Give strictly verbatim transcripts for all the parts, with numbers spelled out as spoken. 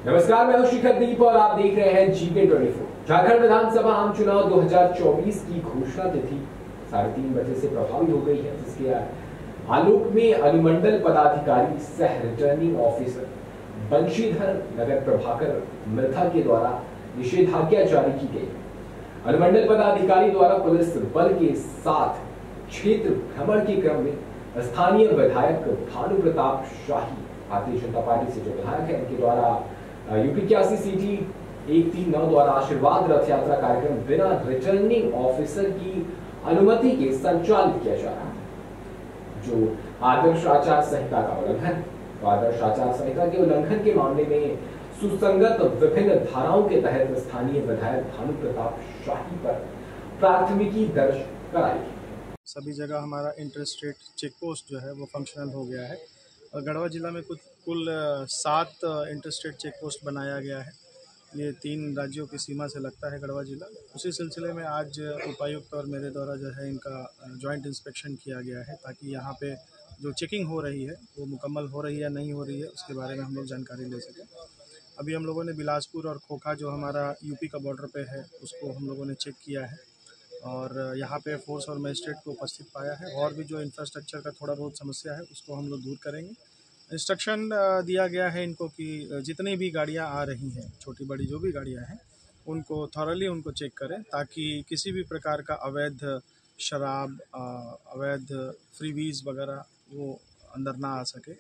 नमस्कार, मैं हूं शिखर दीप और आप देख रहे हैं जीके चौबीस। झारखंड विधानसभा आम चुनाव दो हज़ार चौबीस की घोषणा तिथि साढ़े तीन बजे से प्रभावी हो गई है, जिसके आलोक में अनुमंडल पदाधिकारी सह रिटर्निंग ऑफिसर बंशीधर नगर प्रभाकर मिर्था के द्वारा निषेधाज्ञा जारी की गई। अनुमंडल पदाधिकारी द्वारा पुलिस बल के साथ क्षेत्र भ्रमण के क्रम में स्थानीय विधायक भानु प्रताप शाही, भारतीय जनता पार्टी से जो विधायक है, उनके द्वारा यूपी इक्यासी सीटी एक तीन नौ द्वारा आशीर्वाद रथ यात्रा कार्यक्रम बिना रिटर्निंग ऑफिसर की अनुमति के संचालित किया जा रहा है, जो आदर्श आचार संहिता का उल्लंघन। तो आदर्श आचार संहिता के उल्लंघन के मामले में सुसंगत विभिन्न धाराओं के तहत स्थानीय विधायक भानु प्रताप शाही पर प्राथमिकी दर्ज कराई गई। सभी जगह हमारा इंटर स्टेट चेक पोस्ट जो है वो फंक्शनल हो गया है और गढ़वा जिला में कुछ कुल सात इंटर स्टेट चेक पोस्ट बनाया गया है। ये तीन राज्यों की सीमा से लगता है गढ़वा जिला। उसी सिलसिले में आज उपायुक्त और मेरे द्वारा जो है इनका जॉइंट इंस्पेक्शन किया गया है, ताकि यहाँ पे जो चेकिंग हो रही है वो मुकम्मल हो रही है या नहीं हो रही है उसके बारे में हम लोग जानकारी ले सकें। अभी हम लोगों ने बिलासपुर और खोखा जो हमारा यूपी का बॉर्डर पे है उसको हम लोगों ने चेक किया है और यहाँ पे फोर्स और मजिस्ट्रेट को उपस्थित पाया है। और भी जो इंफ्रास्ट्रक्चर का थोड़ा बहुत समस्या है उसको हम लोग दूर करेंगे। इंस्ट्रक्शन दिया गया है इनको कि जितनी भी गाड़ियाँ आ रही हैं, छोटी बड़ी जो भी गाड़ियाँ हैं, उनको थॉरली उनको चेक करें, ताकि किसी भी प्रकार का अवैध शराब, अवैध फ्रीवीज़ वगैरह वो अंदर ना आ सके,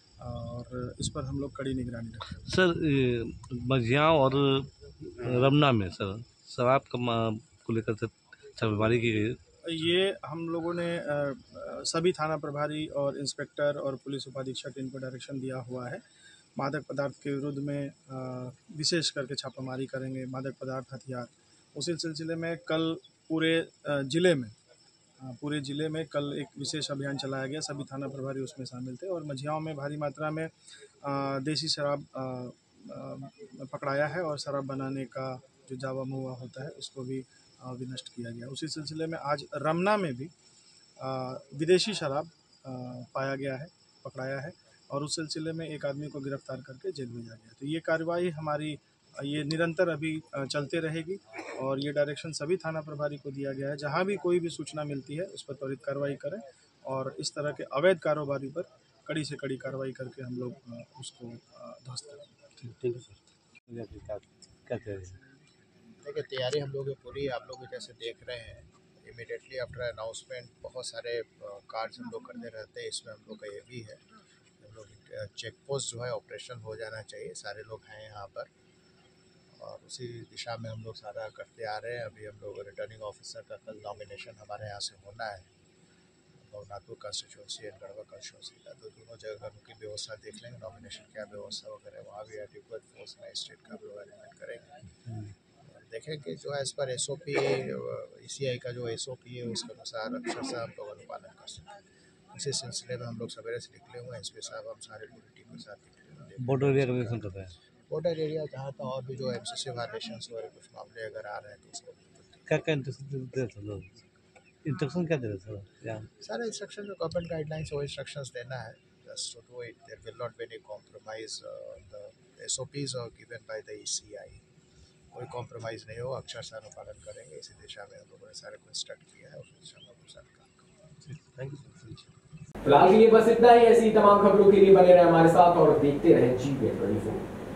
और इस पर हम लोग कड़ी निगरानी रखें। सर, मझिया और रमना में सर शराब को लेकर से छापेमारी की गई। ये हम लोगों ने सभी थाना प्रभारी और इंस्पेक्टर और पुलिस उपाधीक्षक इनको डायरेक्शन दिया हुआ है। मादक पदार्थ के विरुद्ध में विशेष करके छापामारी करेंगे, मादक पदार्थ, हथियार। उसी सिलसिले में कल पूरे ज़िले में पूरे ज़िले में कल एक विशेष अभियान चलाया गया। सभी थाना प्रभारी उसमें शामिल थे और मझियाओं में भारी मात्रा में देसी शराब पकड़ाया है और शराब बनाने का जो जावा मुआ होता है उसको भी विनष्ट किया गया। उसी सिलसिले में आज रमना में भी विदेशी शराब पाया गया है, पकड़ाया है, और उस सिलसिले में एक आदमी को गिरफ्तार करके जेल भेजा गया। तो ये कार्रवाई हमारी ये निरंतर अभी चलते रहेगी और ये डायरेक्शन सभी थाना प्रभारी को दिया गया है। जहाँ भी कोई भी सूचना मिलती है उस पर त्वरित कार्रवाई करें और इस तरह के अवैध कारोबारी पर कड़ी से कड़ी कार्रवाई करके हम लोग उसको ध्वस्त करेंगे। Thank you sir. क्या कह रहे हैं? देखिए, तैयारी हम लोग पूरी आप लोग जैसे देख रहे हैं। इमीडिएटली आफ्टर अनाउंसमेंट बहुत सारे कार्ड्स हम लोग करते रहते हैं। इसमें हम लोग का ये भी है, हम लोग चेक पोस्ट जो है ऑपरेशन हो जाना चाहिए। सारे लोग हैं यहाँ पर और उसी दिशा में हम लोग सारा करते आ रहे हैं। अभी हम लोग रिटर्निंग ऑफिसर का कल नॉमिनेशन हमारे यहाँ से होना है, Nagpur constituency and Garhwa constituency का। तो दोनों जगह उनकी व्यवस्था देख लेंगे, नॉमिनेशन क्या व्यवस्था वगैरह, वहाँ भी एडिक्वेट फोर्स मजिस्ट्रेट का भी अरेंजमेंट करेंगे। देखें कि जो as per S O P E C आई का जो एस ओ पी है उसके अनुसार अक्षर से हम लोग अनुपालन कर सकें। इसी सिलसिले में हम लोग सवेरे से निकले हुए हैं। एस पी साहब हम सारे पूरी टीम के साथ निकले हुए। बॉर्डर एरिया का कर रहे हैं। बॉर्डर एरिया जहाँ तक और भी जो एम सी सी वायलेशन वगैरह कुछ मामले अगर आ रहे हैं तो उसको क्या क्या इंस्ट्रक्शन दे रहे लोग इंस्ट्रक्शन क्या दे रहे सर? सारे इंस्ट्रक्शन जो गवर्नमेंट गाइडलाइंस वो इंस्ट्रक्शंस देना है। Just to do it, there will not be any compromise. The S O Ps are given by the E C I. कोई कॉम्प्रोमाइज़ नहीं हो, अक्षर से अनुपालन करेंगे। इसी दिशा में हम लोगों ने सारे को इंस्ट्रक्ट किया है और उस दिशा में हम सारे काम करेंगे। Thank you. फिलहाल के लिए बस इतना ही। ऐसी तमाम खबरों के लिए बने रहे हमारे साथ और देखते रहे जीके चौबीस।